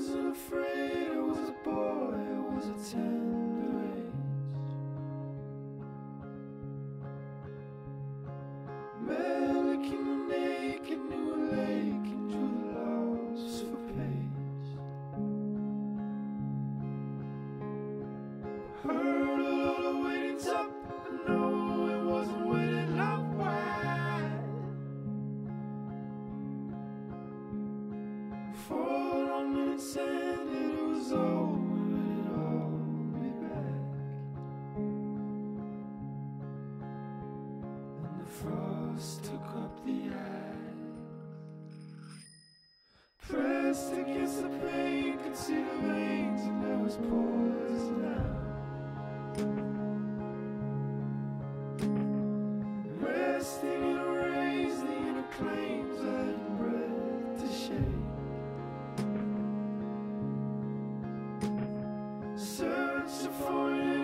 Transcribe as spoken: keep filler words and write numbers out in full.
wasn't afraid, I was a boy, I was a tender age. Licking the naked, knew a lake and drew the lost for page. Heard a lot of waiting top, but no, it wasn't waiting up wide. Fall on minutes ended, it was over, it'd all be back. And the frost took up the ice, pressed against the pain, could see the veins, and there was poison out. Resting in a race, the inner claims I hadn't breath to shake. Searching for an